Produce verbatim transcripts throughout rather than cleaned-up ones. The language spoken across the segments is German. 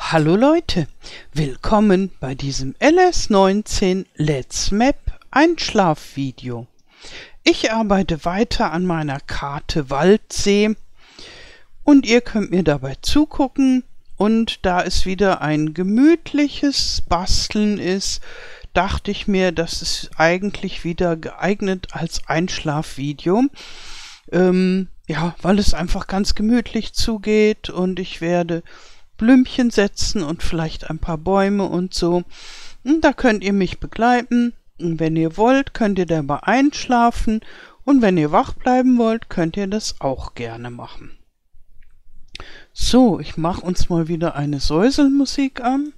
Hallo Leute, willkommen bei diesem L S neunzehn Let's Map Einschlafvideo. Ich arbeite weiter an meiner Karte Waldsee und ihr könnt mir dabei zugucken, und da es wieder ein gemütliches Basteln ist, dachte ich mir, das ist eigentlich wieder geeignet als Einschlafvideo. Ähm, ja, weil es einfach ganz gemütlich zugeht und ich werde Blümchen setzen und vielleicht ein paar Bäume und so. Und da könnt ihr mich begleiten. Und wenn ihr wollt, könnt ihr dabei einschlafen. Und wenn ihr wach bleiben wollt, könnt ihr das auch gerne machen. So, ich mache uns mal wieder eine Säuselmusik an.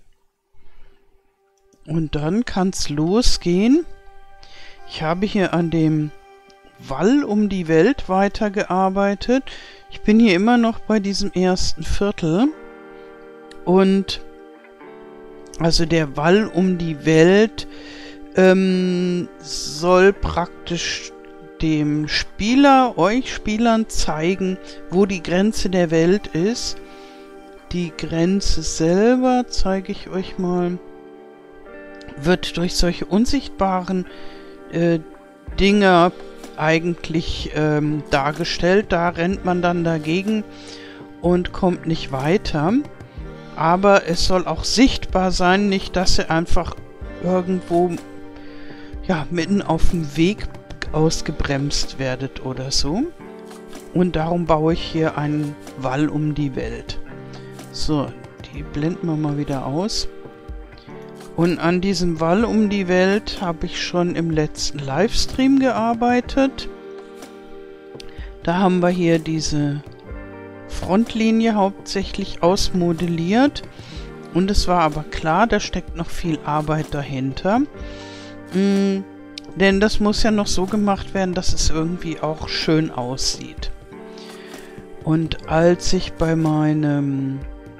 Und dann kann es losgehen. Ich habe hier an dem Wall um die Welt weitergearbeitet. Ich bin hier immer noch bei diesem ersten Viertel. Und also der Wall um die Welt ähm, soll praktisch dem Spieler, euch Spielern zeigen, wo die Grenze der Welt ist. Die Grenze selber, zeige ich euch mal, wird durch solche unsichtbaren äh, Dinger eigentlich ähm, dargestellt. Da rennt man dann dagegen und kommt nicht weiter. Aber es soll auch sichtbar sein, nicht, dass ihr einfach irgendwo ja, mitten auf dem Weg ausgebremst werdet oder so. Und darum baue ich hier einen Wall um die Welt. So, die blenden wir mal wieder aus. Und an diesem Wall um die Welt habe ich schon im letzten Livestream gearbeitet. Da haben wir hier diese Frontlinie hauptsächlich ausmodelliert. Und es war aber klar, da steckt noch viel Arbeit dahinter. Mm, denn das muss ja noch so gemacht werden, dass es irgendwie auch schön aussieht. Und als ich bei meinem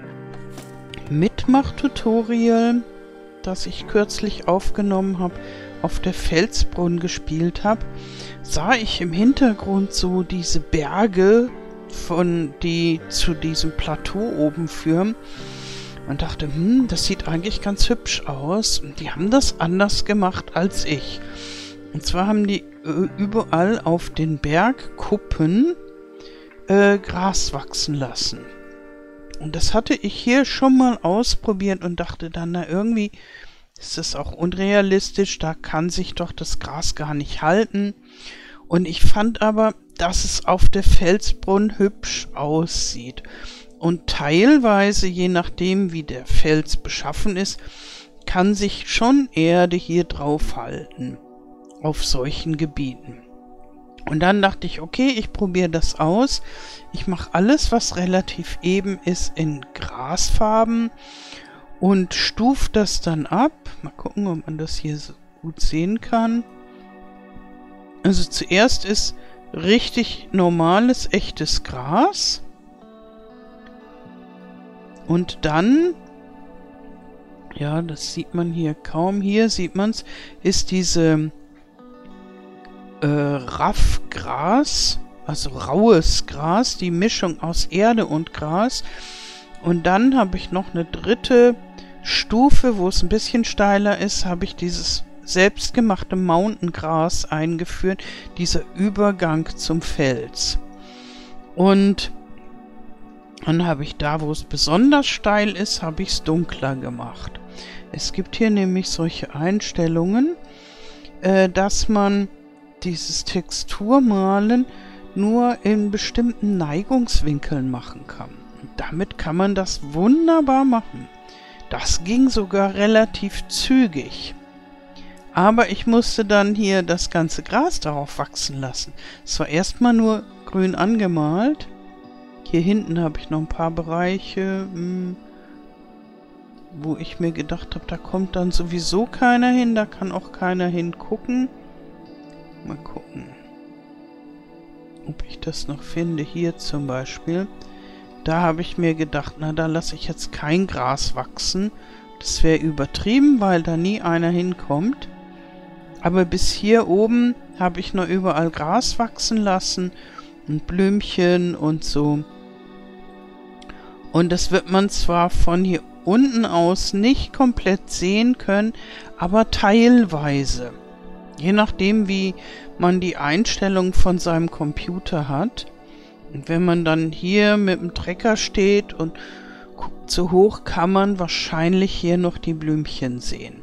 Mitmach-Tutorial, das ich kürzlich aufgenommen habe, auf der Felsbrunn gespielt habe, sah ich im Hintergrund so diese Berge, von die zu diesem Plateau oben führen, und dachte, hm, das sieht eigentlich ganz hübsch aus. Und die haben das anders gemacht als ich. Und zwar haben die äh, überall auf den Bergkuppen äh, Gras wachsen lassen. Und das hatte ich hier schon mal ausprobiert und dachte dann, na irgendwie ist das auch unrealistisch, da kann sich doch das Gras gar nicht halten. Und ich fand aber, dass es auf der Felsbrunn hübsch aussieht. Und teilweise, je nachdem wie der Fels beschaffen ist, kann sich schon Erde hier drauf halten, auf solchen Gebieten. Und dann dachte ich, okay, ich probiere das aus. Ich mache alles, was relativ eben ist, in Grasfarben und stufe das dann ab. Mal gucken, ob man das hier so gut sehen kann. Also zuerst ist richtig normales, echtes Gras. Und dann, ja, das sieht man hier kaum, hier sieht man es, ist diese äh, Raffgras, also raues Gras, die Mischung aus Erde und Gras. Und dann habe ich noch eine dritte Stufe, wo es ein bisschen steiler ist, habe ich dieses selbstgemachte Mountaingras eingeführt, dieser Übergang zum Fels. Und dann habe ich da, wo es besonders steil ist, habe ich es dunkler gemacht. Es gibt hier nämlich solche Einstellungen, äh, dass man dieses Texturmalen nur in bestimmten Neigungswinkeln machen kann. Und damit kann man das wunderbar machen. Das ging sogar relativ zügig. Aber ich musste dann hier das ganze Gras darauf wachsen lassen. Es war erstmal nur grün angemalt. Hier hinten habe ich noch ein paar Bereiche, mh, wo ich mir gedacht habe, da kommt dann sowieso keiner hin, da kann auch keiner hingucken. Mal gucken, ob ich das noch finde. Hier zum Beispiel. Da habe ich mir gedacht, na, da lasse ich jetzt kein Gras wachsen. Das wäre übertrieben, weil da nie einer hinkommt. Aber bis hier oben habe ich noch überall Gras wachsen lassen und Blümchen und so. Und das wird man zwar von hier unten aus nicht komplett sehen können, aber teilweise. Je nachdem, wie man die Einstellung von seinem Computer hat. Und wenn man dann hier mit dem Trecker steht und guckt so hoch, kann man wahrscheinlich hier noch die Blümchen sehen.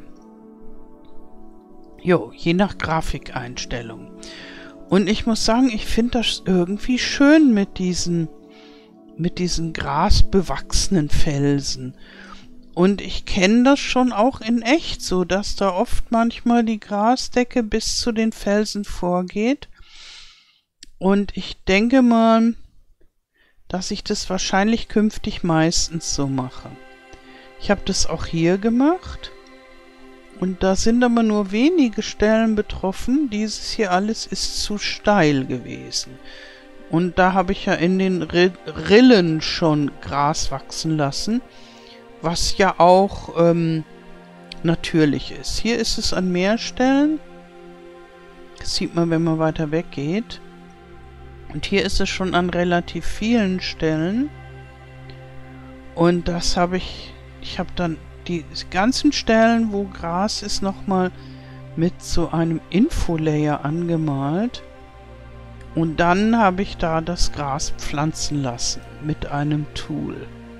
Jo, je nach Grafikeinstellung. Und ich muss sagen, ich finde das irgendwie schön mit diesen, mit diesen grasbewachsenen Felsen. Und ich kenne das schon auch in echt so, dass da oft manchmal die Grasdecke bis zu den Felsen vorgeht. Und ich denke mal, dass ich das wahrscheinlich künftig meistens so mache. Ich habe das auch hier gemacht. Und da sind aber nur wenige Stellen betroffen. Dieses hier alles ist zu steil gewesen. Und da habe ich ja in den Rillen schon Gras wachsen lassen. Was ja auch ähm, natürlich ist. Hier ist es an mehr Stellen. Das sieht man, wenn man weiter weg geht. Und hier ist es schon an relativ vielen Stellen. Und das habe ich... Ich habe dann die ganzen Stellen, wo Gras ist, nochmal mit so einem Infolayer angemalt. Und dann habe ich da das Gras pflanzen lassen mit einem Tool.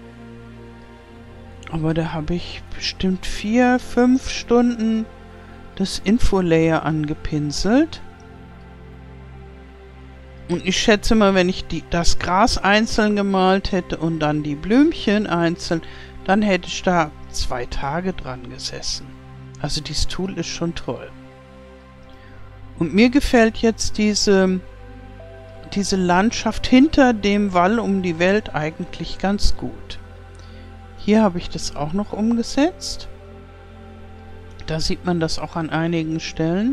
Aber da habe ich bestimmt vier, fünf Stunden das Infolayer angepinselt. Und ich schätze mal, wenn ich die, das Gras einzeln gemalt hätte und dann die Blümchen einzeln, dann hätte ich da zwei Tage dran gesessen. Also dieses Tool ist schon toll. Und mir gefällt jetzt diese, diese Landschaft hinter dem Wall um die Welt eigentlich ganz gut. Hier habe ich das auch noch umgesetzt. Da sieht man das auch an einigen Stellen.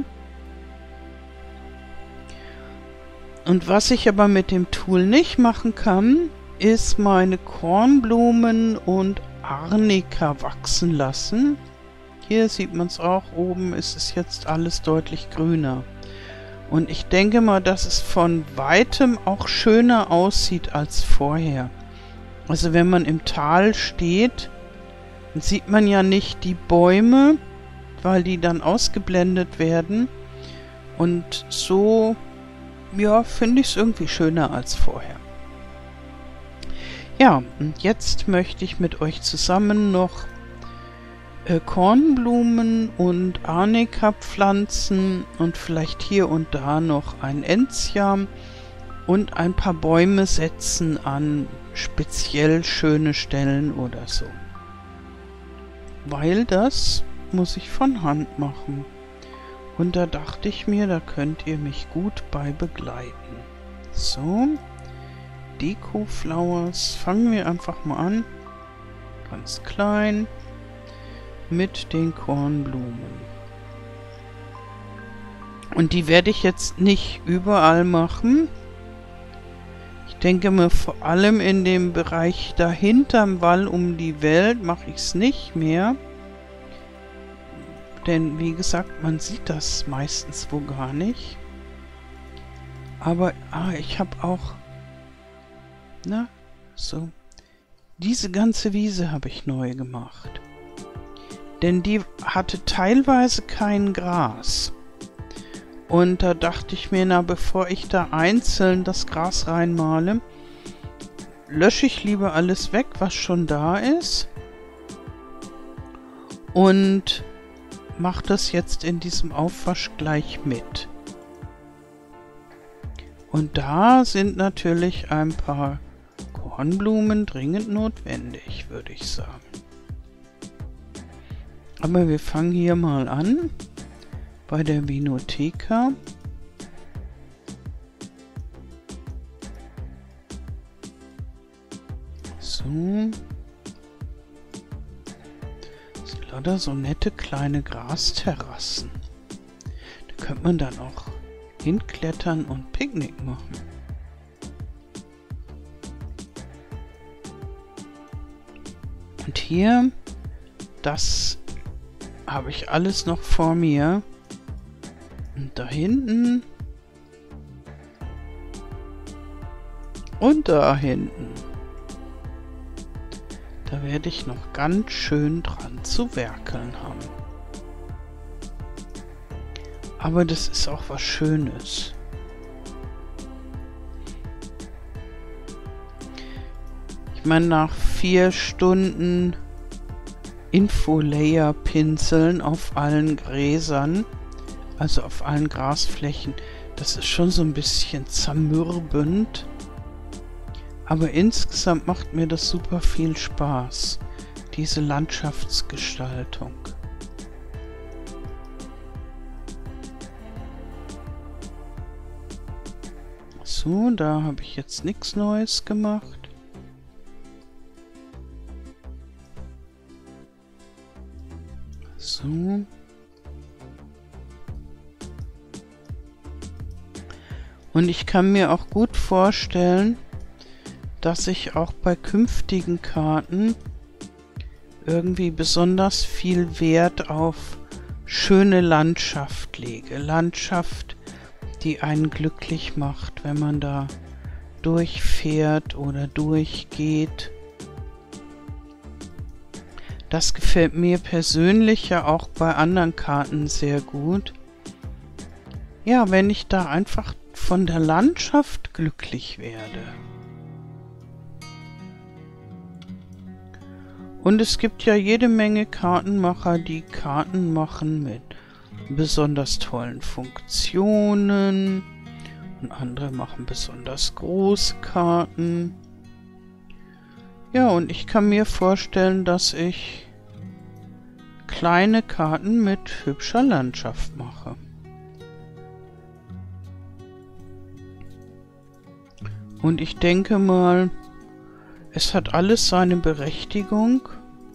Und was ich aber mit dem Tool nicht machen kann, ist meine Kornblumen und Arnika wachsen lassen. Hier sieht man es auch, oben ist es jetzt alles deutlich grüner. Und ich denke mal, dass es von weitem auch schöner aussieht als vorher. Also wenn man im Tal steht, dann sieht man ja nicht die Bäume, weil die dann ausgeblendet werden. Und so, ja, finde ich es irgendwie schöner als vorher. Ja, und jetzt möchte ich mit euch zusammen noch äh, Kornblumen und Arnika pflanzen und vielleicht hier und da noch ein Enzian und ein paar Bäume setzen an speziell schöne Stellen oder so. Weil das muss ich von Hand machen. Und da dachte ich mir, da könnt ihr mich gut bei begleiten. So, Deko-Flowers, fangen wir einfach mal an. Ganz klein mit den Kornblumen. Und die werde ich jetzt nicht überall machen. Ich denke mir, vor allem in dem Bereich dahinterm Wall um die Welt mache ich es nicht mehr. Denn, wie gesagt, man sieht das meistens wo gar nicht. Aber, ah, ich habe auch, na, so, diese ganze Wiese habe ich neu gemacht. Denn die hatte teilweise kein Gras. Und da dachte ich mir, na, bevor ich da einzeln das Gras reinmale, lösche ich lieber alles weg, was schon da ist. Und mache das jetzt in diesem Aufwasch gleich mit. Und da sind natürlich ein paar Kornblumen dringend notwendig, würde ich sagen. Aber wir fangen hier mal an. Bei der Vinotheca. So. Das sind lauter so nette kleine Grasterrassen. Da könnte man dann auch hinklettern und Picknick machen. Und hier, das habe ich alles noch vor mir. Und da hinten. Und da hinten. Da werde ich noch ganz schön dran zu werkeln haben. Aber das ist auch was Schönes. Ich meine, nach vier Stunden Info-Layer-Pinseln auf allen Gräsern, also auf allen Grasflächen, das ist schon so ein bisschen zermürbend. Aber insgesamt macht mir das super viel Spaß, diese Landschaftsgestaltung. So, da habe ich jetzt nichts Neues gemacht. So. Und ich kann mir auch gut vorstellen, dass ich auch bei künftigen Karten irgendwie besonders viel Wert auf schöne Landschaft lege. Landschaft, die einen glücklich macht, wenn man da durchfährt oder durchgeht. Das gefällt mir persönlich ja auch bei anderen Karten sehr gut. Ja, wenn ich da einfach von der Landschaft glücklich werde. Und es gibt ja jede Menge Kartenmacher, die Karten machen mit besonders tollen Funktionen. Und andere machen besonders große Karten. Ja, und ich kann mir vorstellen, dass ich kleine Karten mit hübscher Landschaft mache. Und ich denke mal, es hat alles seine Berechtigung.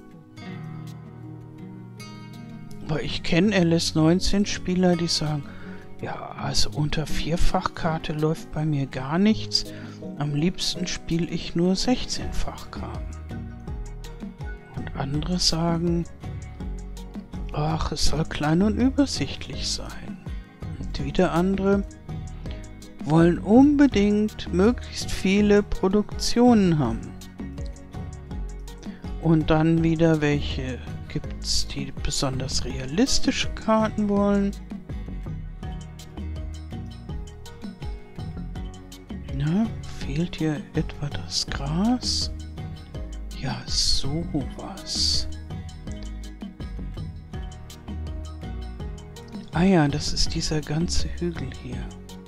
Aber ich kenne L S neunzehn Spieler, die sagen, ja, also unter Vierfachkarte läuft bei mir gar nichts. Am liebsten spiele ich nur sechzehnfach-Karten. Und andere sagen, ach, es soll klein und übersichtlich sein. Und wieder andere wollen unbedingt möglichst viele Produktionen haben. Und dann wieder welche gibt es, die besonders realistische Karten wollen. Na, fehlt hier etwa das Gras? Ja, sowas. Ah ja, das ist dieser ganze Hügel hier.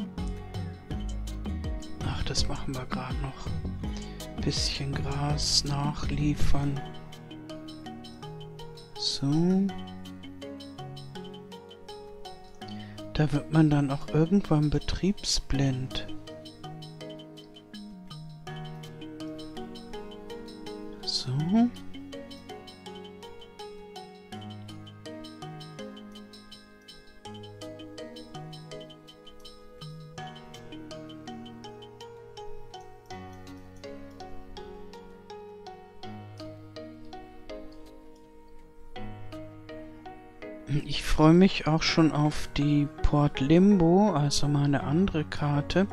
Ach, das machen wir gerade noch. Bisschen Gras nachliefern. So. Da wird man dann auch irgendwann betriebsblind. So. Ich freue mich auch schon auf die Port Limbo, also meine andere Karte,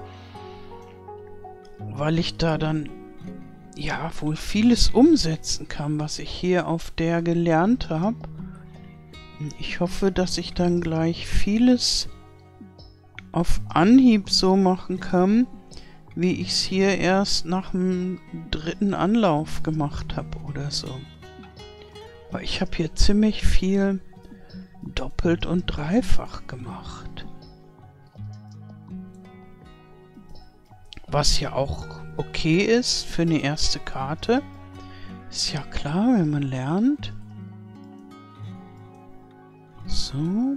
weil ich da dann ja wohl vieles umsetzen kann, was ich hier auf der gelernt habe. Ich hoffe, dass ich dann gleich vieles auf Anhieb so machen kann, wie ich es hier erst nach dem dritten Anlauf gemacht habe oder so. Aber ich habe hier ziemlich viel doppelt und dreifach gemacht. Was ja auch okay ist für eine erste Karte. Ist ja klar, wenn man lernt. So.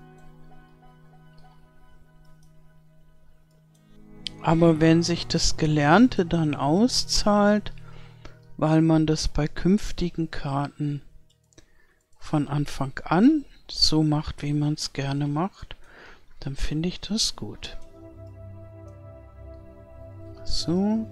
Aber wenn sich das Gelernte dann auszahlt, weil man das bei künftigen Karten von Anfang an so macht, wie man es gerne macht, dann finde ich das gut. So.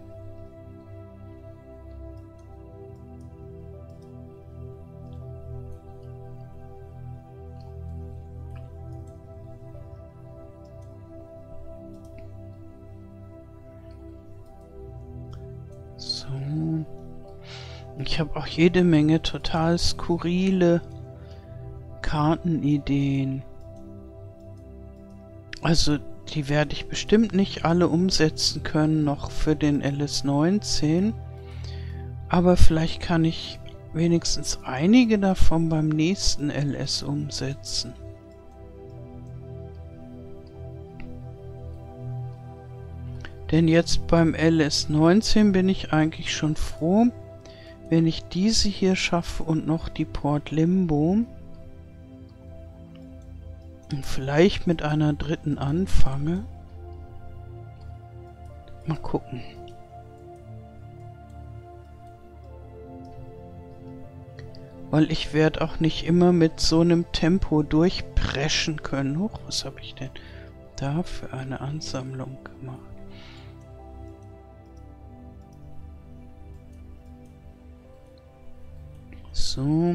Ich habe auch jede Menge total skurrile Kartenideen. Also die werde ich bestimmt nicht alle umsetzen können, noch für den L S neunzehn. Aber vielleicht kann ich wenigstens einige davon beim nächsten L S umsetzen. Denn jetzt beim L S neunzehn bin ich eigentlich schon froh, wenn ich diese hier schaffe und noch die Port Limbo. Und vielleicht mit einer dritten anfange. Mal gucken. Weil ich werde auch nicht immer mit so einem Tempo durchpreschen können. Huch, was habe ich denn da für eine Ansammlung gemacht? So.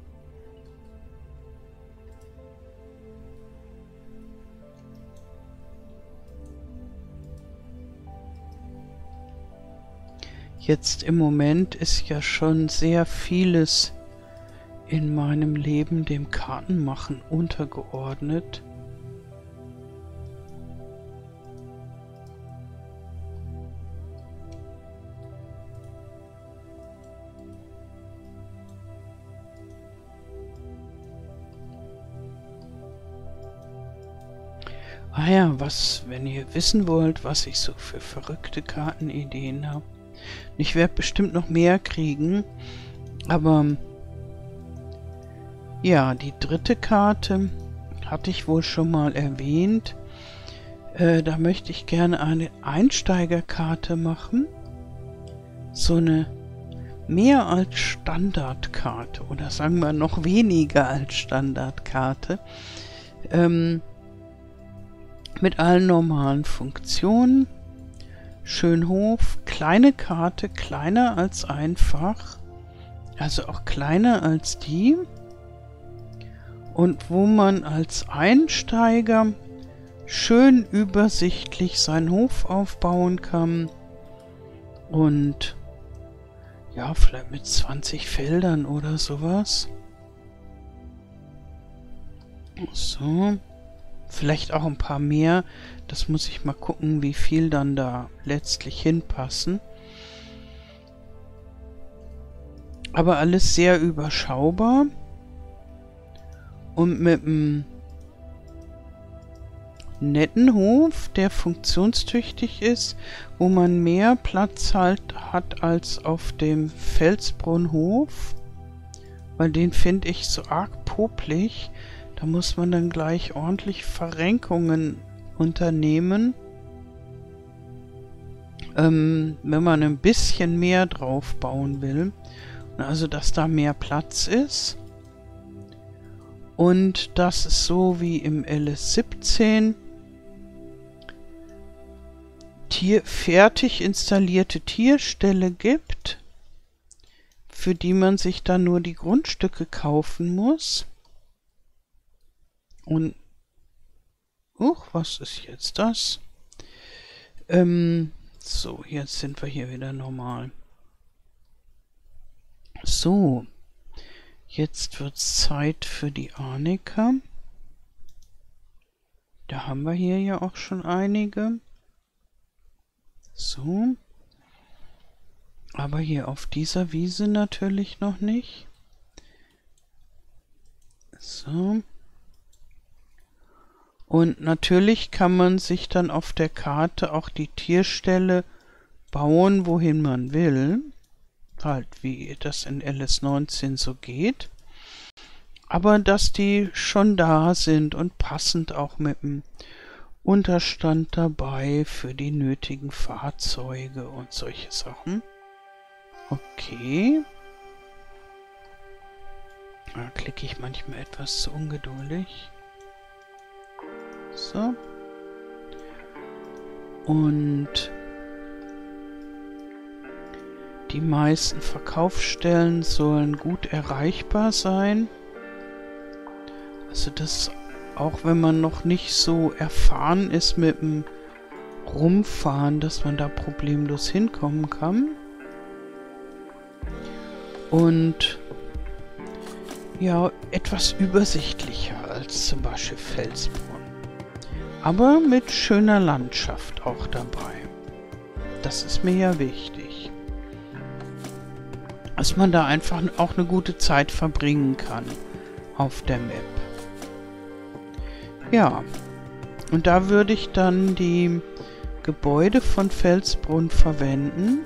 Jetzt im Moment ist ja schon sehr vieles in meinem Leben dem Kartenmachen untergeordnet. Ah ja, was, wenn ihr wissen wollt, was ich so für verrückte Kartenideen habe. Ich werde bestimmt noch mehr kriegen, aber ja, die dritte Karte hatte ich wohl schon mal erwähnt. Äh, da möchte ich gerne eine Einsteigerkarte machen. So eine mehr als Standardkarte oder sagen wir noch weniger als Standardkarte. Ähm, mit allen normalen Funktionen. Schönhof, kleine Karte, kleiner als einfach, also auch kleiner als die. Und wo man als Einsteiger schön übersichtlich seinen Hof aufbauen kann. Und ja, vielleicht mit zwanzig Feldern oder sowas. So. Vielleicht auch ein paar mehr. Das muss ich mal gucken, wie viel dann da letztlich hinpassen. Aber alles sehr überschaubar. Und mit einem netten Hof, der funktionstüchtig ist, wo man mehr Platz halt hat als auf dem Felsbrunnhof. Weil den finde ich so arg popelig. Da muss man dann gleich ordentlich Verrenkungen unternehmen, ähm, wenn man ein bisschen mehr drauf bauen will. Also, dass da mehr Platz ist. Und dass es so wie im L S siebzehn Tier, fertig installierte Tierställe gibt, für die man sich dann nur die Grundstücke kaufen muss. Und, uch, was ist jetzt das? Ähm, so, jetzt sind wir hier wieder normal. So, jetzt wird es Zeit für die Arnika. Da haben wir hier ja auch schon einige. So. Aber hier auf dieser Wiese natürlich noch nicht. So. Und natürlich kann man sich dann auf der Karte auch die Tierställe bauen, wohin man will. Halt, wie das in L S neunzehn so geht. Aber dass die schon da sind und passend auch mit dem Unterstand dabei für die nötigen Fahrzeuge und solche Sachen. Okay. Da klicke ich manchmal etwas zu ungeduldig. So. Und die meisten Verkaufsstellen sollen gut erreichbar sein. Also das, auch wenn man noch nicht so erfahren ist mit dem Rumfahren, dass man da problemlos hinkommen kann. Und ja, etwas übersichtlicher als zum Beispiel Felsbrunn. Aber mit schöner Landschaft auch dabei. Das ist mir ja wichtig. Dass man da einfach auch eine gute Zeit verbringen kann auf der Map. Ja, und da würde ich dann die Gebäude von Felsbrunn verwenden.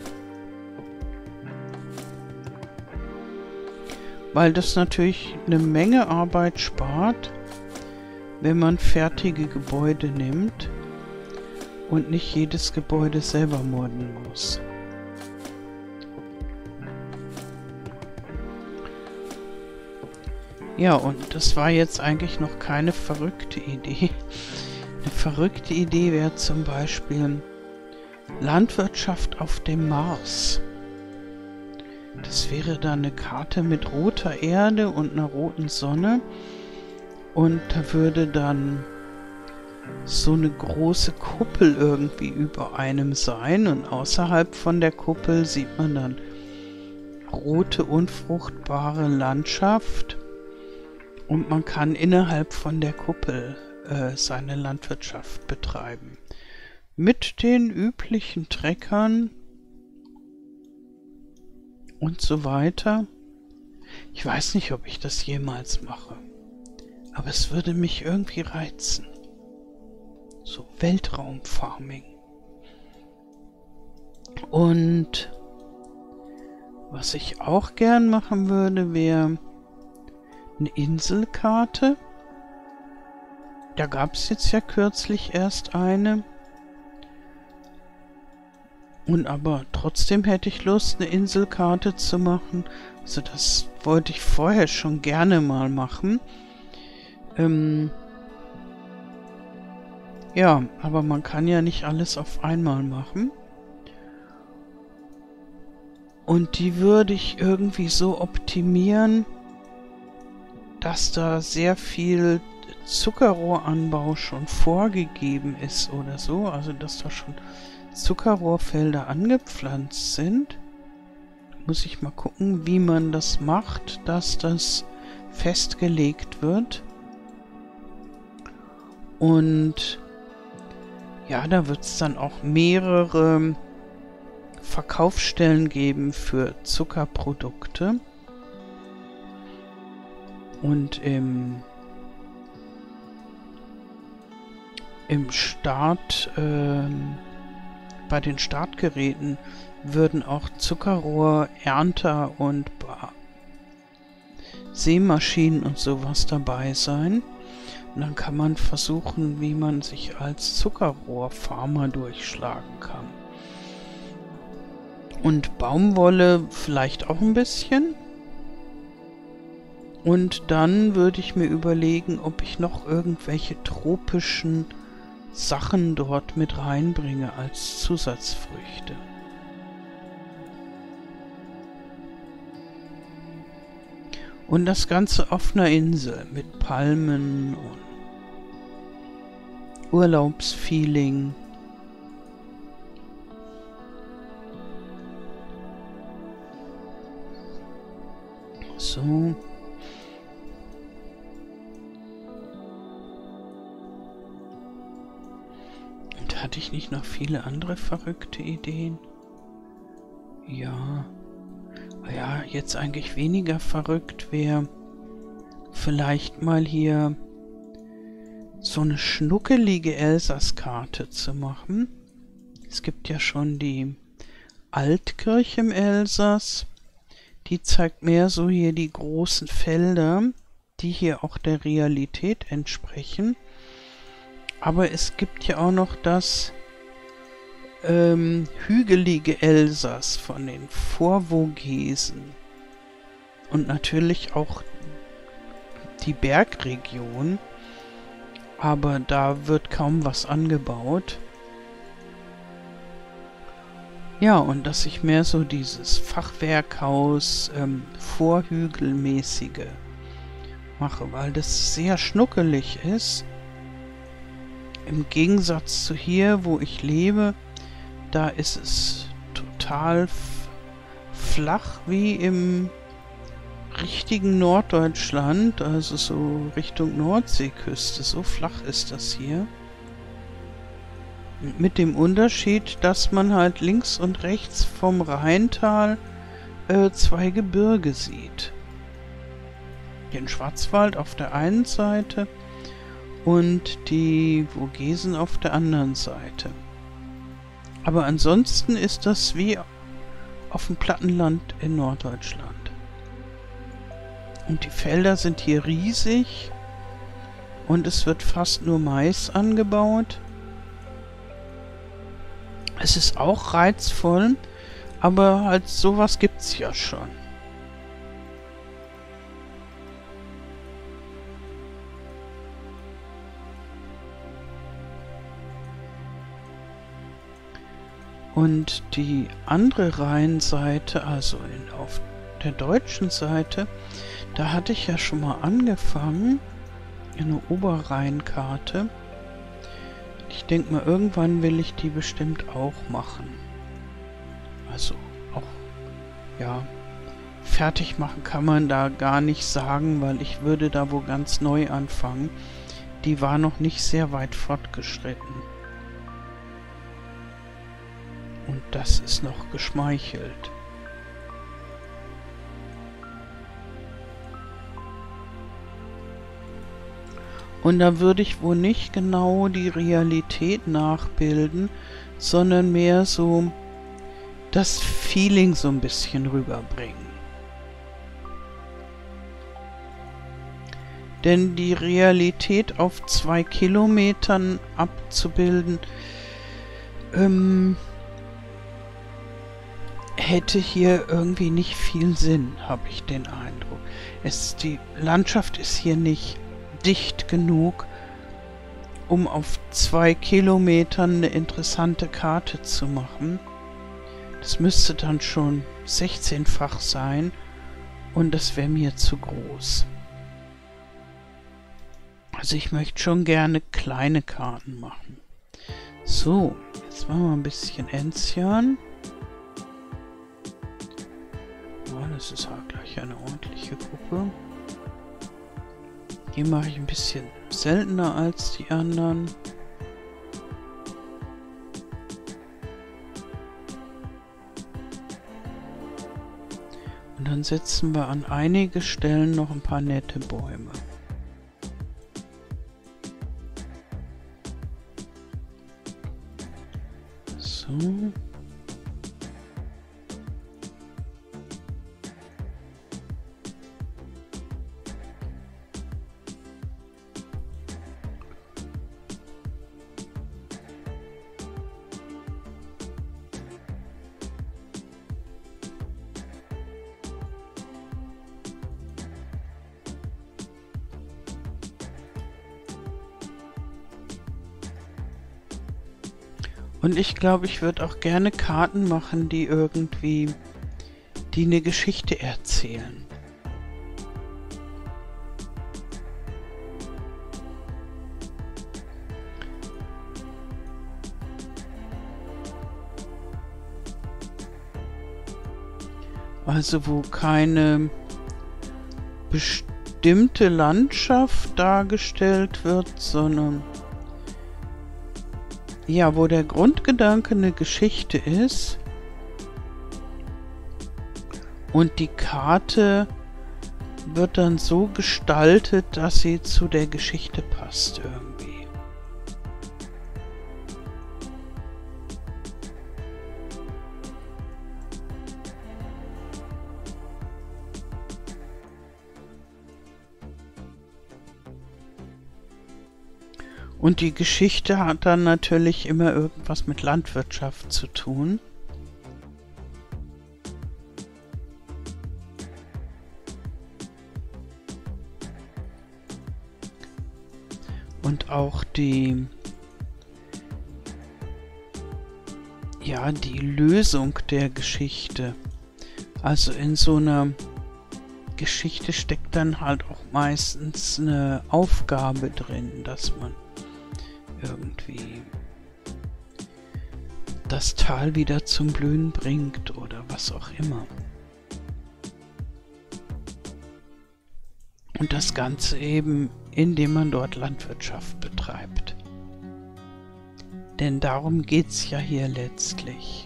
Weil das natürlich eine Menge Arbeit spart, wenn man fertige Gebäude nimmt und nicht jedes Gebäude selber modden muss. Ja, und das war jetzt eigentlich noch keine verrückte Idee. Eine verrückte Idee wäre zum Beispiel Landwirtschaft auf dem Mars. Das wäre dann eine Karte mit roter Erde und einer roten Sonne. Und da würde dann so eine große Kuppel irgendwie über einem sein. Und außerhalb von der Kuppel sieht man dann rote, unfruchtbare Landschaft. Und man kann innerhalb von der Kuppel äh, seine Landwirtschaft betreiben. Mit den üblichen Treckern und so weiter. Ich weiß nicht, ob ich das jemals mache. Aber es würde mich irgendwie reizen. So Weltraumfarming. Und was ich auch gern machen würde, wäre eine Inselkarte. Da gab es jetzt ja kürzlich erst eine. Und aber trotzdem hätte ich Lust, eine Inselkarte zu machen. Also das wollte ich vorher schon gerne mal machen. Ähm ja, aber man kann ja nicht alles auf einmal machen. Und die würde ich irgendwie so optimieren, dass da sehr viel Zuckerrohranbau schon vorgegeben ist oder so. Also dass da schon Zuckerrohrfelder angepflanzt sind. Muss ich mal gucken, wie man das macht, dass das festgelegt wird. Und ja, da wird es dann auch mehrere Verkaufsstellen geben für Zuckerprodukte. Und im, im Start, ähm, bei den Startgeräten würden auch Zuckerrohrernter und Sämaschinen und sowas dabei sein. Und dann kann man versuchen, wie man sich als Zuckerrohrfarmer durchschlagen kann. Und Baumwolle vielleicht auch ein bisschen. Und dann würde ich mir überlegen, ob ich noch irgendwelche tropischen Sachen dort mit reinbringe als Zusatzfrüchte. Und das Ganze auf einer Insel mit Palmen und Urlaubsfeeling. So. Und hatte ich nicht noch viele andere verrückte Ideen? Ja. Ja, jetzt eigentlich weniger verrückt wäre vielleicht mal hier so eine schnuckelige Elsass-Karte zu machen. Es gibt ja schon die Altkirche im Elsass. Die zeigt mehr so hier die großen Felder, die hier auch der Realität entsprechen. Aber es gibt ja auch noch das ähm, hügelige Elsass von den Vorvogesen. Und natürlich auch die Bergregion. Aber da wird kaum was angebaut. Ja, und dass ich mehr so dieses Fachwerkhaus ähm, Vorhügelmäßige mache, weil das sehr schnuckelig ist. Im Gegensatz zu hier, wo ich lebe, da ist es total flach wie im richtigen Norddeutschland, also so Richtung Nordseeküste. So flach ist das hier. Mit dem Unterschied, dass man halt links und rechts vom Rheintal äh, zwei Gebirge sieht. Den Schwarzwald auf der einen Seite und die Vogesen auf der anderen Seite. Aber ansonsten ist das wie auf dem Plattenland in Norddeutschland. Und die Felder sind hier riesig und es wird fast nur Mais angebaut. Es ist auch reizvoll, aber halt sowas gibt's ja schon. Und die andere Rheinseite, also in, auf der deutschen Seite, da hatte ich ja schon mal angefangen, eine Oberrheinkarte. Ich denke mal, irgendwann will ich die bestimmt auch machen. Also auch, ja, fertig machen kann man da gar nicht sagen, weil ich würde da wo ganz neu anfangen. Die war noch nicht sehr weit fortgeschritten. Und das ist noch geschmeichelt. Und da würde ich wohl nicht genau die Realität nachbilden, sondern mehr so das Feeling so ein bisschen rüberbringen. Denn die Realität auf zwei Kilometern abzubilden, ähm, hätte hier irgendwie nicht viel Sinn, habe ich den Eindruck. Es, die Landschaft ist hier nicht dicht genug, um auf zwei Kilometern eine interessante Karte zu machen. Das müsste dann schon sechzehnfach sein und das wäre mir zu groß. Also ich möchte schon gerne kleine Karten machen. So, jetzt machen wir ein bisschen Enzian. Oh, das ist auch gleich eine ordentliche Gruppe. Die mache ich ein bisschen seltener als die anderen. Und dann setzen wir an einige Stellen noch ein paar nette Bäume. So. Und ich glaube, ich würde auch gerne Karten machen, die irgendwie, die eine Geschichte erzählen. Also wo keine bestimmte Landschaft dargestellt wird, sondern ja, wo der Grundgedanke eine Geschichte ist und die Karte wird dann so gestaltet, dass sie zu der Geschichte passt irgendwie. Und die Geschichte hat dann natürlich immer irgendwas mit Landwirtschaft zu tun. Und auch die, ja, die Lösung der Geschichte. Also in so einer Geschichte steckt dann halt auch meistens eine Aufgabe drin, dass man irgendwie das Tal wieder zum Blühen bringt oder was auch immer. Und das Ganze eben, indem man dort Landwirtschaft betreibt. Denn darum geht es ja hier letztlich.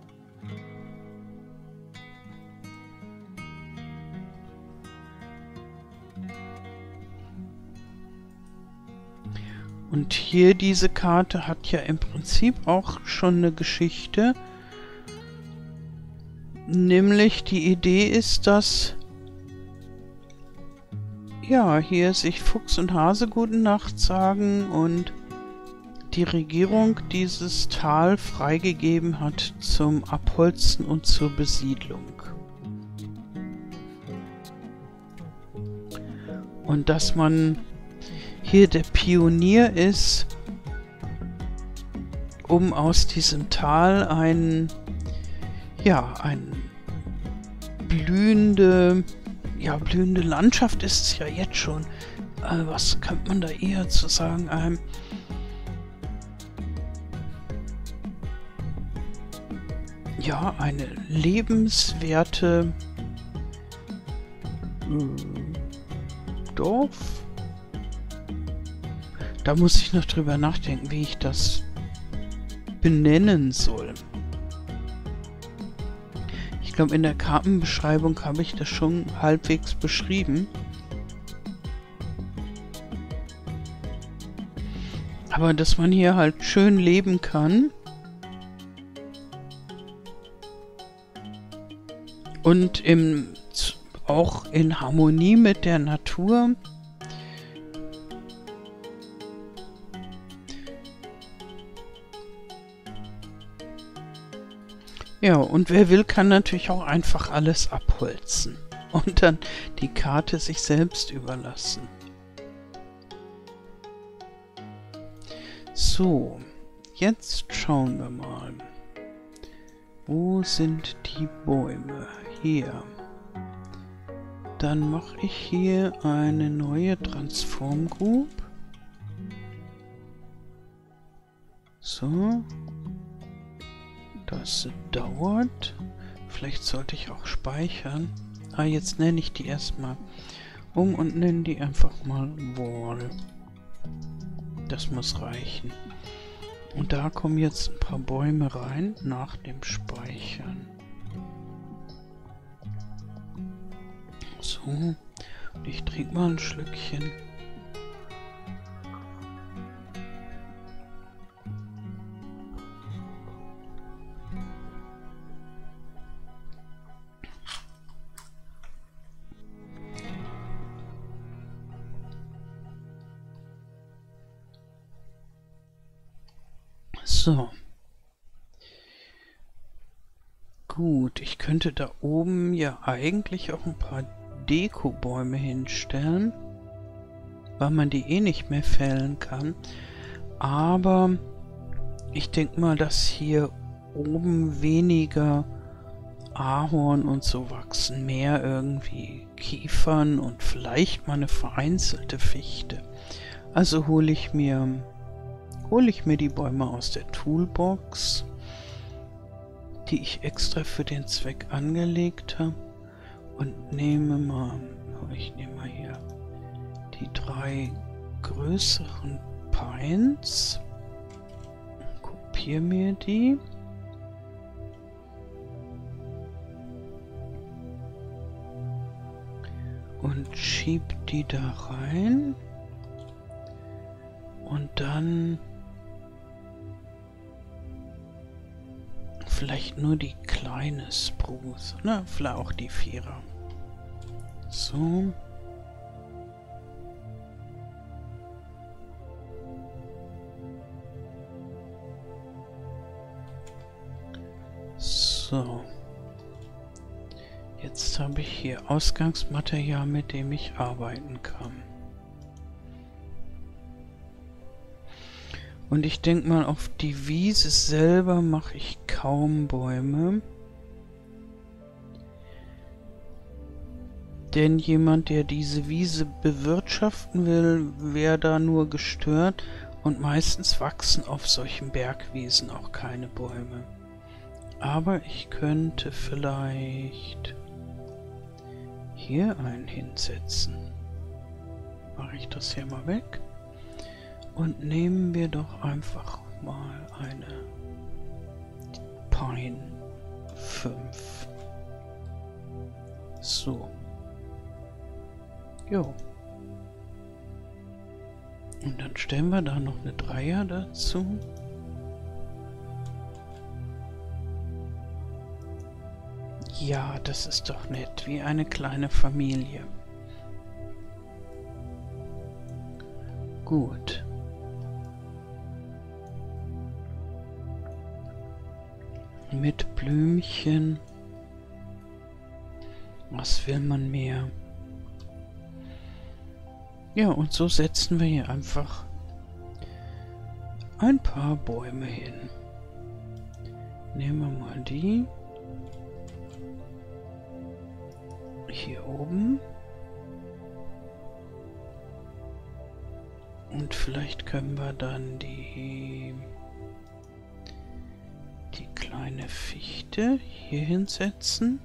Und hier diese Karte hat ja im Prinzip auch schon eine Geschichte. Nämlich die Idee ist, dass ja, hier sich Fuchs und Hase gute Nacht sagen und die Regierung dieses Tal freigegeben hat zum Abholzen und zur Besiedlung. Und dass man hier der Pionier ist, um aus diesem Tal ein, ja, ein blühende, ja, blühende Landschaft ist es ja jetzt schon. Äh, was könnte man da eher zu sagen? Ähm, ja, eine lebenswerte äh, Dorf. Da muss ich noch drüber nachdenken, wie ich das benennen soll. Ich glaube, in der Kartenbeschreibung habe ich das schon halbwegs beschrieben. Aber dass man hier halt schön leben kann. Und im, auch in Harmonie mit der Natur. Ja, und wer will, kann natürlich auch einfach alles abholzen und dann die Karte sich selbst überlassen. So, jetzt schauen wir mal. Wo sind die Bäume? Hier. Dann mache ich hier eine neue Transform Group. So. Das dauert. Vielleicht sollte ich auch speichern. Ah, jetzt nenne ich die erstmal um und nenne die einfach mal Wall. Das muss reichen. Und da kommen jetzt ein paar Bäume rein nach dem Speichern. So. Und ich trinke mal ein Schlückchen. So. Gut, ich könnte da oben ja eigentlich auch ein paar Dekobäume hinstellen, weil man die eh nicht mehr fällen kann. Aber ich denke mal, dass hier oben weniger Ahorn und so wachsen, mehr irgendwie Kiefern und vielleicht mal eine vereinzelte Fichte. Also hole ich mir hole ich mir die Bäume aus der Toolbox, die ich extra für den Zweck angelegt habe, und nehme mal, ich nehme mal hier die drei größeren Pines, kopiere mir die und schieb die da rein und dann vielleicht nur die kleine Spruce, ne? Vielleicht auch die Vierer. So. So. Jetzt habe ich hier Ausgangsmaterial, mit dem ich arbeiten kann. Und ich denke mal, auf die Wiese selber mache ich kaum Bäume. Denn jemand, der diese Wiese bewirtschaften will, wäre da nur gestört. Und meistens wachsen auf solchen Bergwiesen auch keine Bäume. Aber ich könnte vielleicht hier einen hinsetzen. mache ich das hier mal weg. Und nehmen wir doch einfach mal eine Pine fünf. So. Jo. Und dann stellen wir da noch eine Dreier dazu. Ja, das ist doch nett, wie eine kleine Familie. Gut. Mit Blümchen. Was will man mehr? Ja, und so setzen wir hier einfach ein paar Bäume hin. Nehmen wir mal die. Hier oben. Und vielleicht können wir dann die, die kleine Fichte hier hinsetzen.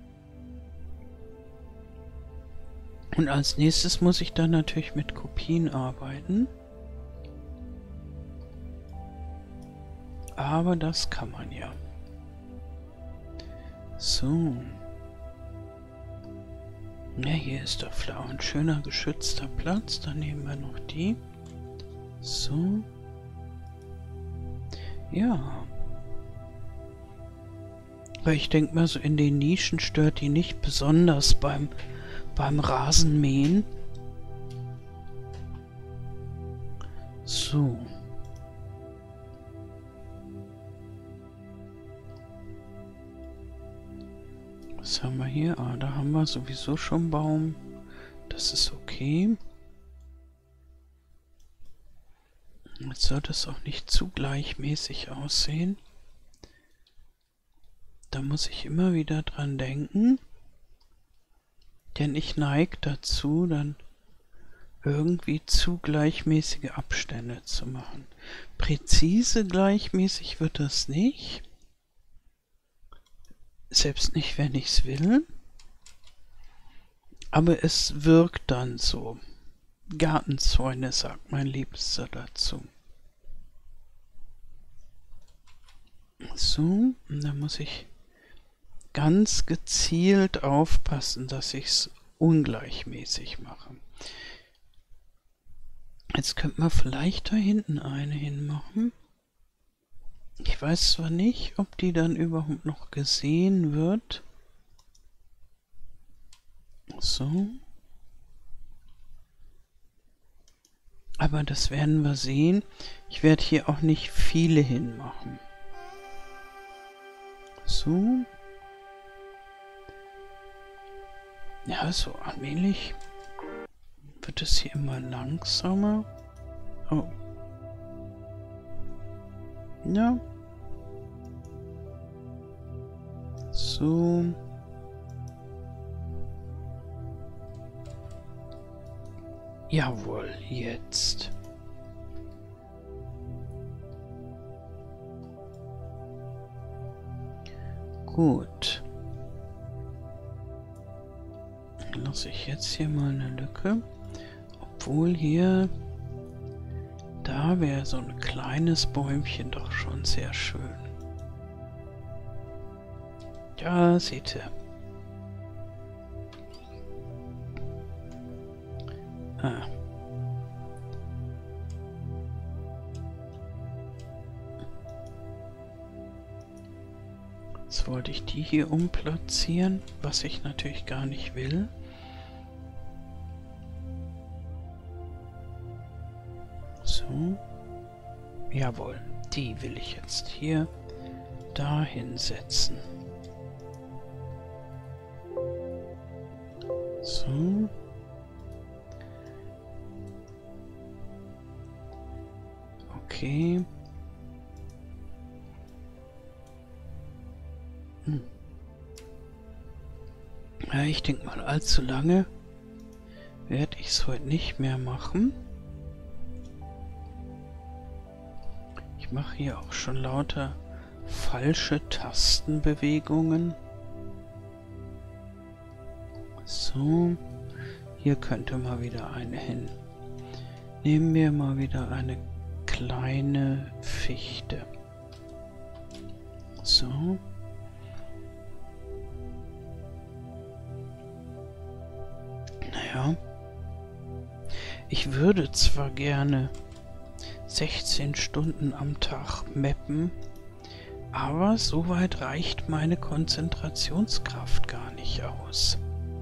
Und als nächstes muss ich dann natürlich mit Kopien arbeiten. Aber das kann man ja. So. Ja, hier ist doch auch ein schöner geschützter Platz. Dann nehmen wir noch die. So. Ja. Weil ich denke mal, so in den Nischen stört die nicht besonders beim, beim Rasenmähen. So. Was haben wir hier? Ah, da haben wir sowieso schon Baum. Das ist okay. Jetzt sollte es auch nicht zu gleichmäßig aussehen. Da muss ich immer wieder dran denken. Denn ich neige dazu, dann irgendwie zu gleichmäßige Abstände zu machen. Präzise gleichmäßig wird das nicht. Selbst nicht, wenn ich es will. Aber es wirkt dann so. Gartenzäune, sagt mein Liebster dazu. So, und dann muss ich ganz gezielt aufpassen, dass ich es ungleichmäßig mache. Jetzt könnte man vielleicht da hinten eine hinmachen. Ich weiß zwar nicht, ob die dann überhaupt noch gesehen wird. So. Aber das werden wir sehen. Ich werde hier auch nicht viele hinmachen. So. Ja, so allmählich wird es hier immer langsamer. Oh. Ja. So. Jawohl, jetzt. Gut. Dann lasse ich jetzt hier mal eine Lücke. Obwohl hier... Da wäre so ein kleines Bäumchen doch schon sehr schön. Ja, seht ihr. Ah. Jetzt wollte ich die hier umplatzieren, was ich natürlich gar nicht will. So. Jawohl, die will ich jetzt hier dahin setzen. So. Okay. Hm. Ja, ich denke mal, allzu lange werde ich es heute nicht mehr machen. Ich mache hier auch schon lauter falsche Tastenbewegungen. So. hier könnte mal wieder eine hin. Nehmen wir mal wieder eine kleine Fichte. So. Naja. Ich würde zwar gerne sechzehn Stunden am Tag mappen, aber so weit reicht meine Konzentrationskraft gar nicht aus.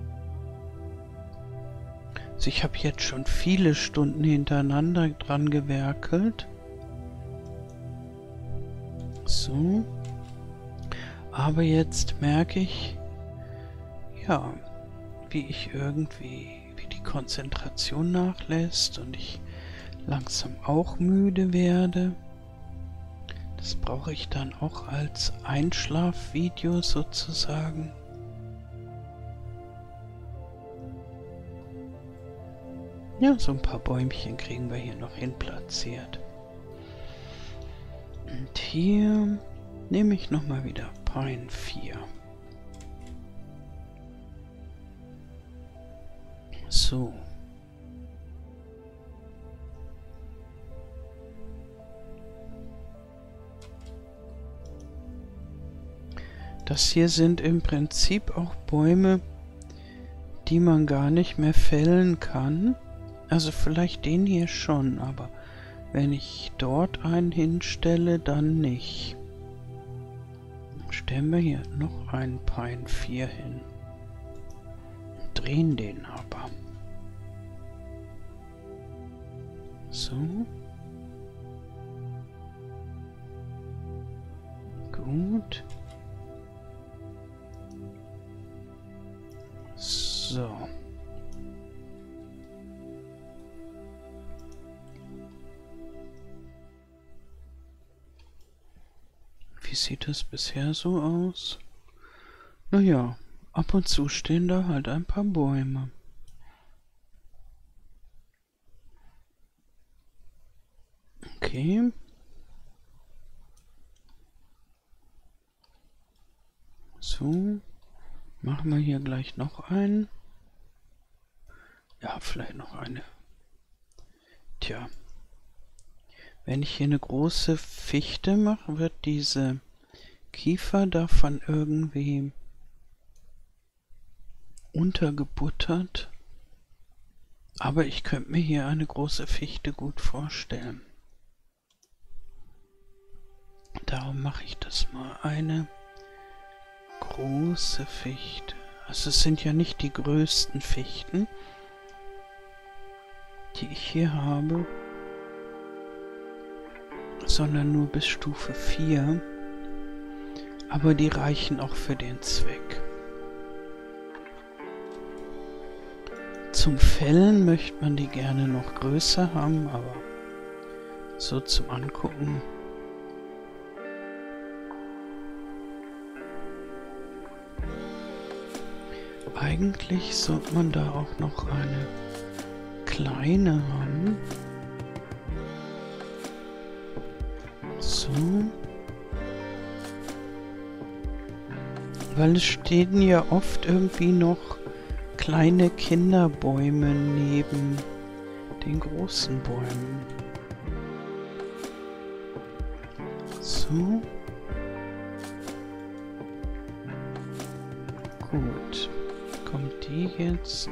Also ich habe jetzt schon viele Stunden hintereinander dran gewerkelt. So. Aber jetzt merke ich, ja, wie ich irgendwie, wie die Konzentration nachlässt und ich langsam auch müde werde. Das brauche ich dann auch als Einschlafvideo sozusagen. Ja, so ein paar Bäumchen kriegen wir hier noch hin platziert. Und hier nehme ich nochmal wieder Pine vier. So. Das hier sind im Prinzip auch Bäume, die man gar nicht mehr fällen kann. Also vielleicht den hier schon, aber wenn ich dort einen hinstelle, dann nicht. Stellen wir hier noch einen Pine vier hin. Drehen den aber. So. Gut. So. Wie sieht das bisher so aus? Naja, ab und zu stehen da halt ein paar Bäume. Okay. So. Machen wir hier gleich noch einen. Ja, vielleicht noch eine. Tja. Wenn ich hier eine große Fichte mache, wird diese Kiefer davon irgendwie untergebuttert. Aber ich könnte mir hier eine große Fichte gut vorstellen. Darum mache ich das mal. Eine große Fichte. Also es sind ja nicht die größten Fichten, die ich hier habe, sondern nur bis Stufe vier. Aber die reichen auch für den Zweck. Zum Fällen möchte man die gerne noch größer haben, aber so zum Angucken. Eigentlich sollte man da auch noch eine kleine haben. So. Weil es stehen ja oft irgendwie noch kleine Kinderbäume neben den großen Bäumen. So. Gut. Kommt die jetzt?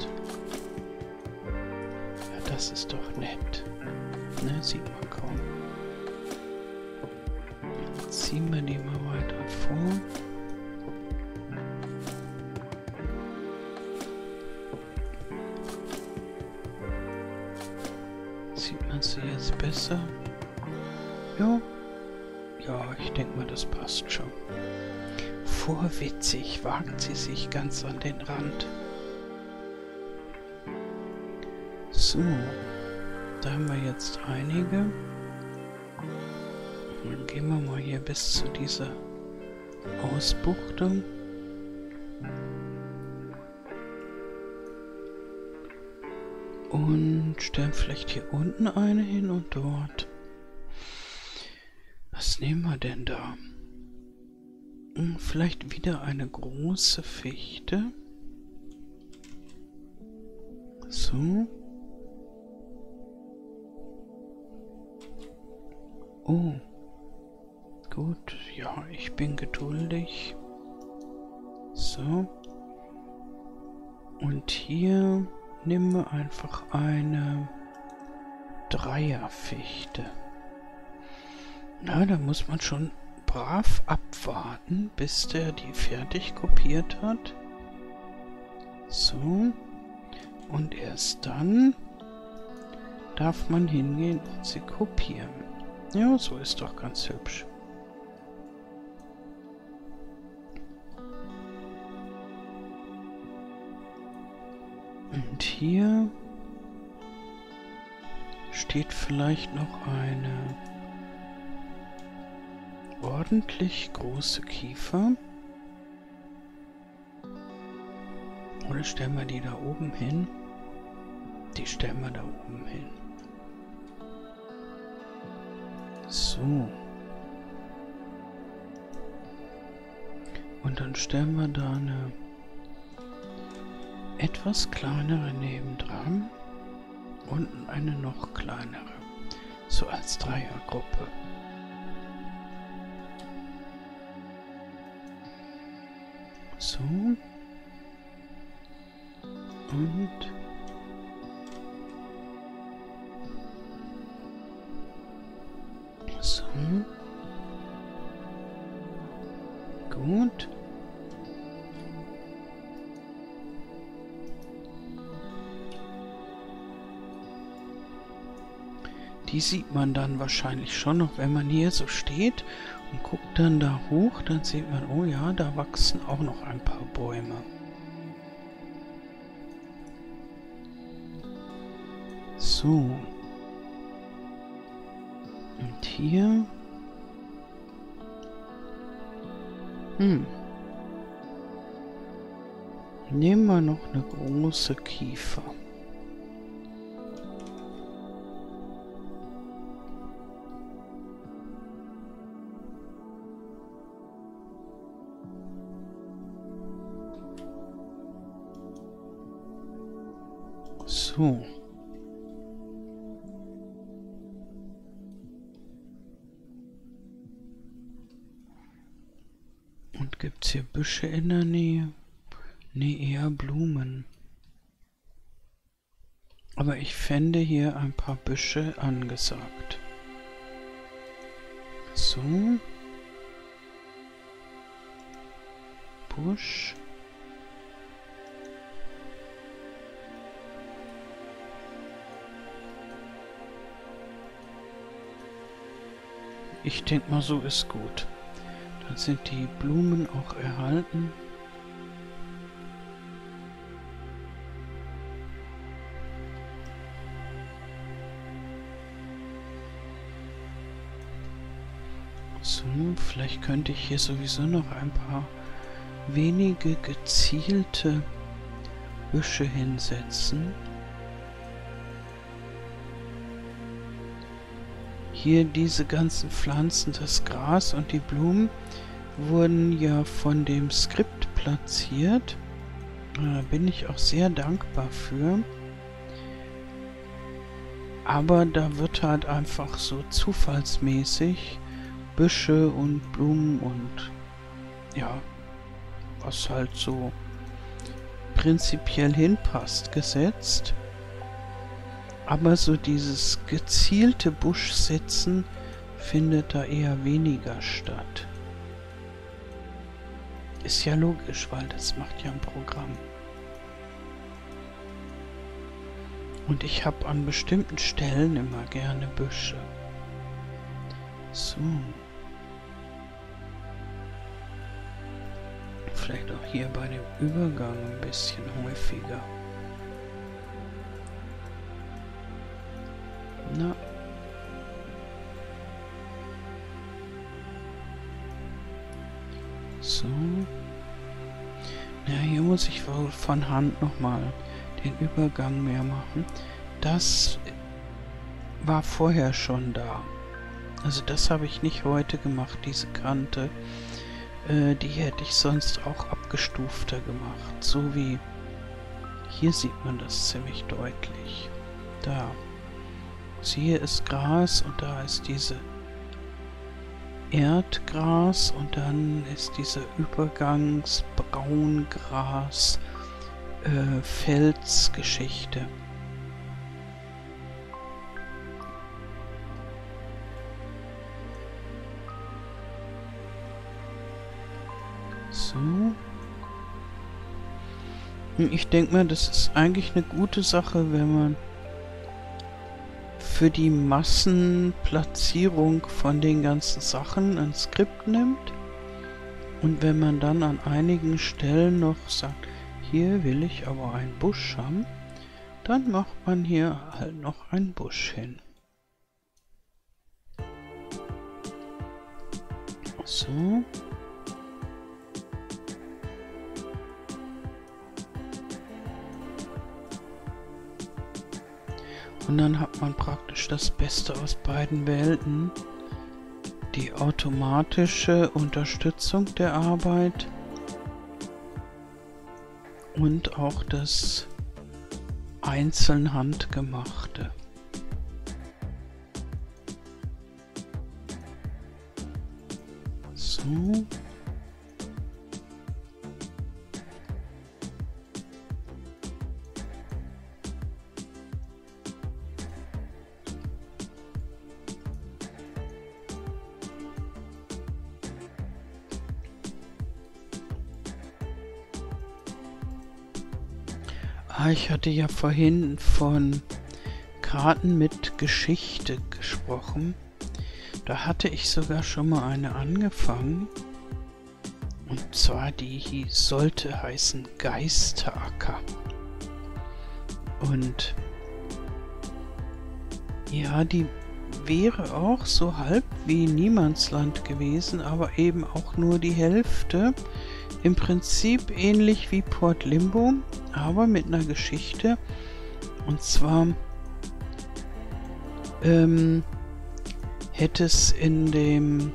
Ja, das ist doch nett. Ne, sieht man kaum. Jetzt ziehen wir die mal weiter vor. Sieht man sie jetzt besser? Ja. Ja, ich denke mal, das passt schon. Vorwitzig wagt sie sich ganz an den Rand. So, da haben wir jetzt einige. Dann gehen wir mal hier bis zu dieser Ausbuchtung. Und stellen vielleicht hier unten eine hin und dort. Was nehmen wir denn da? Vielleicht wieder eine große Fichte. So. Oh. Gut, ja, ich bin geduldig. So. Und hier nehmen wir einfach eine Dreierfichte. Na, da muss man schon brav abwarten, bis der die fertig kopiert hat. So. Und erst dann darf man hingehen und sie kopieren. Ja, so ist doch ganz hübsch. Und hier steht vielleicht noch eine ordentlich große Kiefer. Oder stellen wir die da oben hin? Die stellen wir da oben hin. So. Und dann stellen wir da eine etwas kleinere nebendran und eine noch kleinere. So als Dreiergruppe. So. Und so. Gut. Die sieht man dann wahrscheinlich schon noch, wenn man hier so steht und guckt dann da hoch, dann sieht man, oh ja, da wachsen auch noch ein paar Bäume. So. Und hier. Hm. Nehmen wir noch eine große Kiefer. So. Und gibt's hier Büsche in der Nähe? Nee, eher Blumen. Aber ich fände hier ein paar Büsche angesagt. So. Busch. Ich denke mal, so ist gut. Dann sind die Blumen auch erhalten. So, vielleicht könnte ich hier sowieso noch ein paar wenige gezielte Büsche hinsetzen. Hier diese ganzen Pflanzen, das Gras und die Blumen wurden ja von dem Skript platziert. Da bin ich auch sehr dankbar für. Aber da wird halt einfach so zufallsmäßig Büsche und Blumen und ja, was halt so prinzipiell hinpasst, gesetzt. Aber so dieses gezielte Buschsetzen findet da eher weniger statt. Ist ja logisch, weil das macht ja ein Programm. Und ich habe an bestimmten Stellen immer gerne Büsche. So. Vielleicht auch hier bei dem Übergang ein bisschen häufiger. Na. So. Ja, hier muss ich wohl von Hand nochmal den Übergang mehr machen. Das war vorher schon da. Also das habe ich nicht heute gemacht, diese Kante. Äh, die hätte ich sonst auch abgestufter gemacht. So wie Hier sieht man das ziemlich deutlich. Da. Hier ist Gras und da ist diese Erdgras und dann ist diese Übergangs-Braungras äh, Felsgeschichte. So. Ich denke mal, das ist eigentlich eine gute Sache, wenn man für die Massenplatzierung von den ganzen Sachen ein Skript nimmt. Und wenn man dann an einigen Stellen noch sagt, hier will ich aber einen Busch haben, dann macht man hier halt noch einen Busch hin. So. Und dann hat man praktisch das Beste aus beiden Welten. Die automatische Unterstützung der Arbeit und auch das einzeln handgemachte. So. Ah, ich hatte ja vorhin von Karten mit Geschichte gesprochen. Da hatte ich sogar schon mal eine angefangen. Und zwar die sollte heißen Geisteracker. Und ja, die wäre auch so halb wie Niemandsland gewesen, aber eben auch nur die Hälfte. Im Prinzip ähnlich wie Port Limbo, aber mit einer Geschichte. Und zwar ähm, hätte es in dem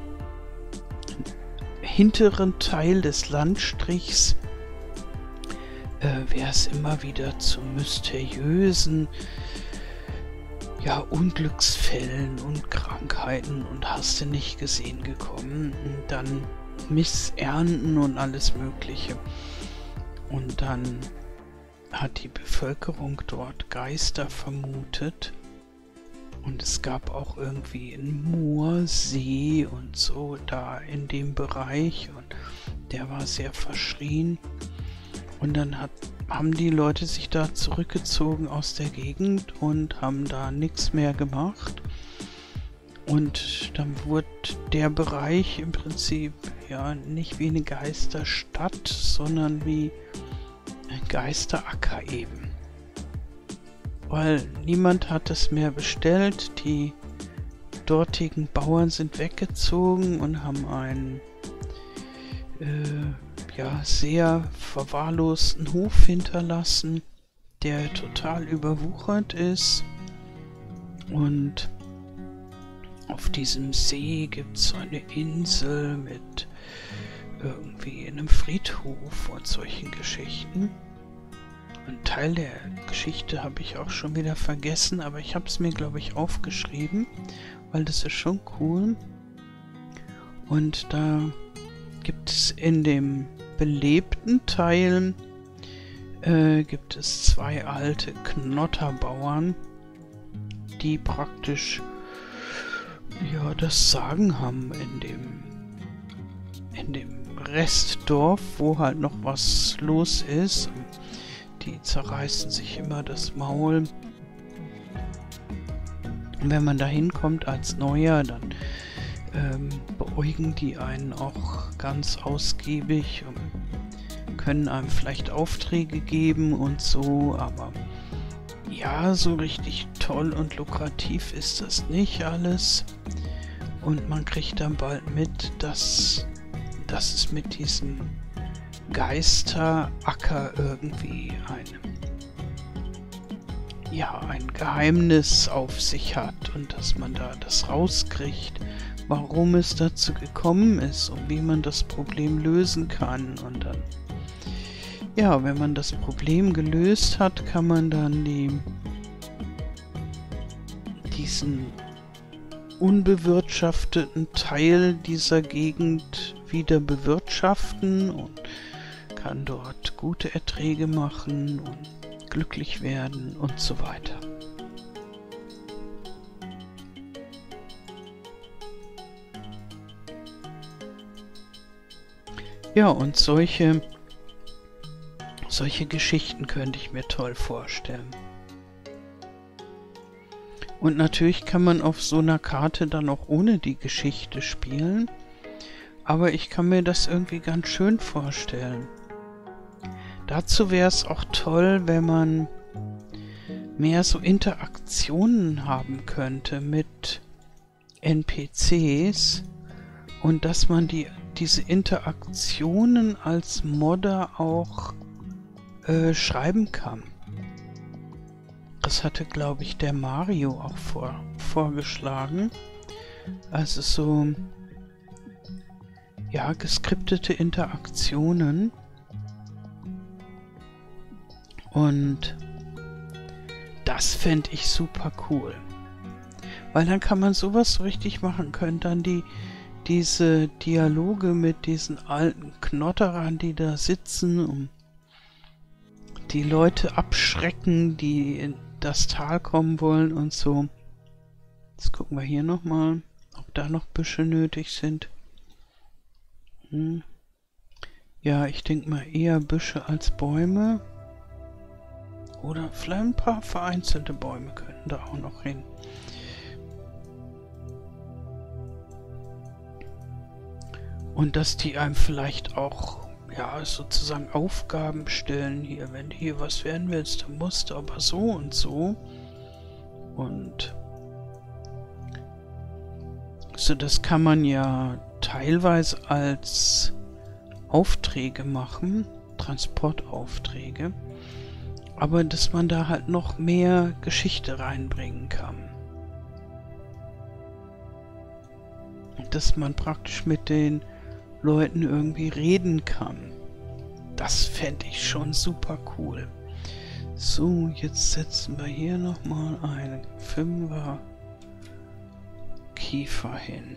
hinteren Teil des Landstrichs äh, wäre es immer wieder zu mysteriösen ja, Unglücksfällen und Krankheiten und hast du nicht gesehen gekommen. Und dann Missernten und alles Mögliche. Und dann hat die Bevölkerung dort Geister vermutet. Und es gab auch irgendwie einen Moorsee und so da in dem Bereich. Und der war sehr verschrien. Und dann hat, haben die Leute sich da zurückgezogen aus der Gegend und haben da nichts mehr gemacht. Und dann wurde der Bereich im Prinzip ja nicht wie eine Geisterstadt, sondern wie ein Geisteracker eben. Weil niemand hat es mehr bestellt, die dortigen Bauern sind weggezogen und haben einen äh, ja, sehr verwahrlosten Hof hinterlassen, der total überwuchert ist. Und auf diesem See gibt es so eine Insel mit irgendwie einem Friedhof und solchen Geschichten. Ein Teil der Geschichte habe ich auch schon wieder vergessen, aber ich habe es mir, glaube ich, aufgeschrieben, weil das ist schon cool. Und da gibt es in dem belebten Teil äh, gibt es zwei alte Knotterbauern, die praktisch ja das Sagen haben in dem in dem Restdorf, wo halt noch was los ist. Die zerreißen sich immer das Maul. Und wenn man da hinkommt als Neuer, dann ähm, beäugen die einen auch ganz ausgiebig und können einem vielleicht Aufträge geben und so, aber ja, so richtig toll und lukrativ ist das nicht alles. Und man kriegt dann bald mit, dass, dass es mit diesem Geisteracker irgendwie ein, ja, ein Geheimnis auf sich hat und dass man da das rauskriegt, warum es dazu gekommen ist und wie man das Problem lösen kann. Und dann, Ja, wenn man das Problem gelöst hat, kann man dann die, diesen unbewirtschafteten Teil dieser Gegend wieder bewirtschaften und kann dort gute Erträge machen und glücklich werden und so weiter. Ja, und solche, solche Geschichten könnte ich mir toll vorstellen. Und natürlich kann man auf so einer Karte dann auch ohne die Geschichte spielen. Aber ich kann mir das irgendwie ganz schön vorstellen. Dazu wäre es auch toll, wenn man mehr so Interaktionen haben könnte mit N P Cs und dass man die, diese Interaktionen als Modder auch äh, schreiben kann. Das hatte, glaube ich, der Mario auch vor, vorgeschlagen. Also so, ja, geskriptete Interaktionen. Und das fände ich super cool. Weil dann kann man sowas so richtig machen können. Dann die, diese Dialoge mit diesen alten Knotterern, die da sitzen, um die Leute abschrecken, die in das Tal kommen wollen und so. Jetzt gucken wir hier nochmal, ob da noch Büsche nötig sind. Hm. Ja, ich denke mal eher Büsche als Bäume. Oder vielleicht ein paar vereinzelte Bäume könnten da auch noch hin. Und dass die einem vielleicht auch, ja, sozusagen Aufgaben stellen hier. Wenn du hier was werden willst, dann musst du aber so und so. Und so, das kann man ja teilweise als Aufträge machen, Transportaufträge. Aber dass man da halt noch mehr Geschichte reinbringen kann. Und dass man praktisch mit den Leuten irgendwie reden kann. Das fände ich schon super cool. So, jetzt setzen wir hier nochmal einen Fünfer Kiefer hin.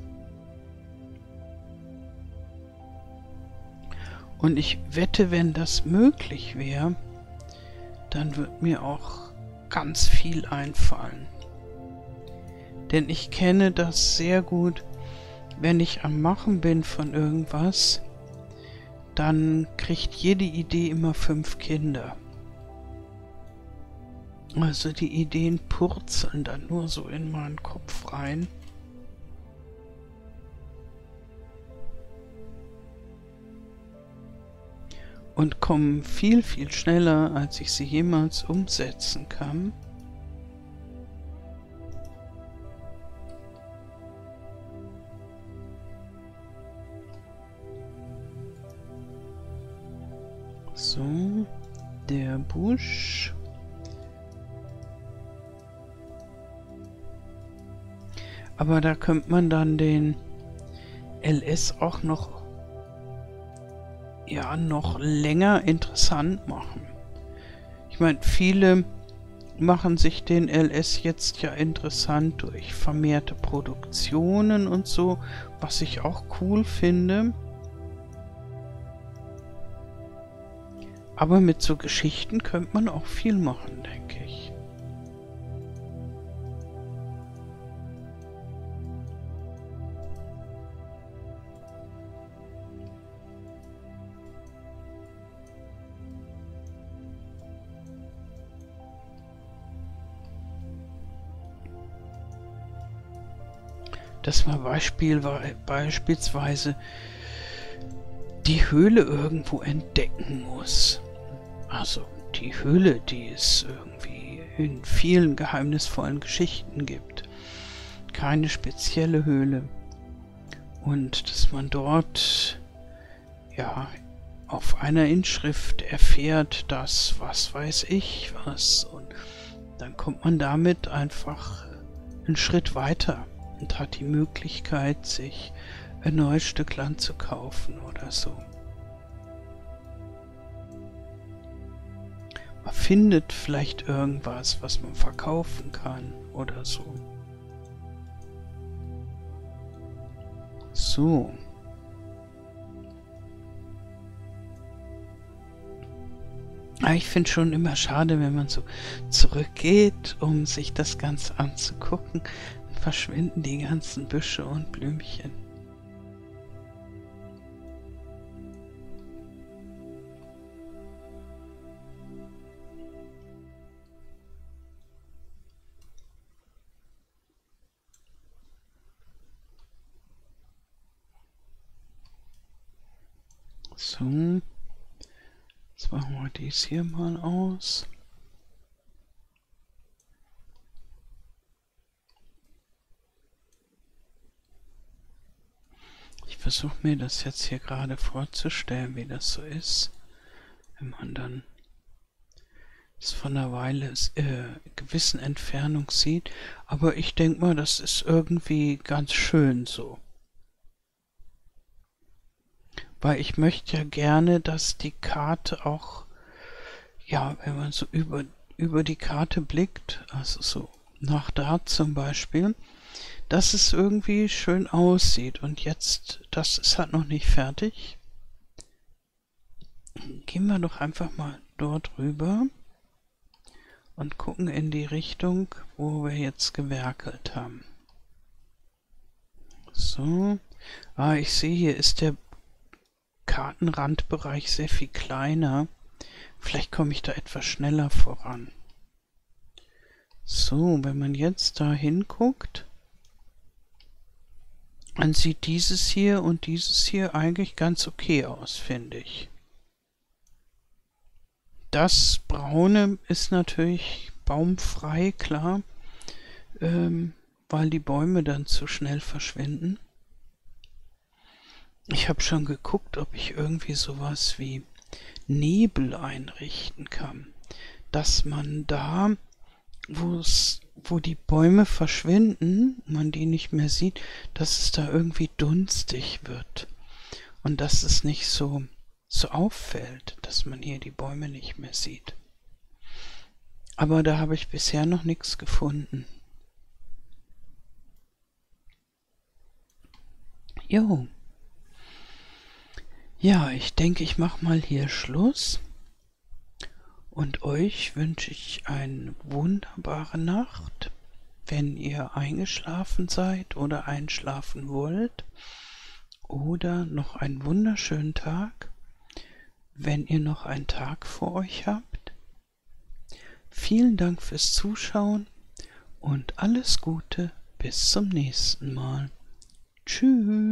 Und ich wette, wenn das möglich wäre, dann wird mir auch ganz viel einfallen. Denn ich kenne das sehr gut, wenn ich am Machen bin von irgendwas, dann kriegt jede Idee immer fünf Kinder. Also die Ideen purzeln dann nur so in meinen Kopf rein. Und kommen viel, viel schneller, als ich sie jemals umsetzen kann. So, der Busch. Aber da könnte man dann den L S auch noch ja noch länger interessant machen. Ich meine, viele machen sich den L S jetzt ja interessant durch vermehrte Produktionen und so, was ich auch cool finde. Aber mit so Geschichten könnte man auch viel machen, denke ich. Dass man Beispiel, beispielsweise die Höhle irgendwo entdecken muss. Also die Höhle, die es irgendwie in vielen geheimnisvollen Geschichten gibt. Keine spezielle Höhle. Und dass man dort ja auf einer Inschrift erfährt, dass was weiß ich was. Und dann kommt man damit einfach einen Schritt weiter und hat die Möglichkeit, sich ein neues Stück Land zu kaufen oder so. findet vielleicht irgendwas, was man verkaufen kann oder so. So. Aber ich finde schon immer schade, wenn man so zurückgeht, um sich das Ganze anzugucken, dann verschwinden die ganzen Büsche und Blümchen. So. Jetzt machen wir dies hier mal aus. Ich versuche mir das jetzt hier gerade vorzustellen, wie das so ist, wenn man dann es von einer Weile äh, gewissen Entfernung sieht. Aber ich denke mal, das ist irgendwie ganz schön so. Weil ich möchte ja gerne, dass die Karte auch, ja, wenn man so über, über die Karte blickt, also so nach da zum Beispiel, dass es irgendwie schön aussieht. Und jetzt, das ist halt noch nicht fertig. Gehen wir doch einfach mal dort rüber und gucken in die Richtung, wo wir jetzt gewerkelt haben. So. Ah, ich sehe, hier ist der Kartenrandbereich sehr viel kleiner. Vielleicht komme ich da etwas schneller voran. So, wenn man jetzt da hinguckt, dann sieht dieses hier und dieses hier eigentlich ganz okay aus, finde ich. Das Braune ist natürlich baumfrei, klar, ähm, weil die Bäume dann zu schnell verschwinden. Ich habe schon geguckt, ob ich irgendwie sowas wie Nebel einrichten kann, dass man da, wo es, wo die Bäume verschwinden, man die nicht mehr sieht, dass es da irgendwie dunstig wird und dass es nicht so so auffällt, dass man hier die Bäume nicht mehr sieht. Aber da habe ich bisher noch nichts gefunden. Jo. Ja, ich denke, ich mache mal hier Schluss. Und euch wünsche ich eine wunderbare Nacht, wenn ihr eingeschlafen seid oder einschlafen wollt. Oder noch einen wunderschönen Tag, wenn ihr noch einen Tag vor euch habt. Vielen Dank fürs Zuschauen und alles Gute bis zum nächsten Mal. Tschüss.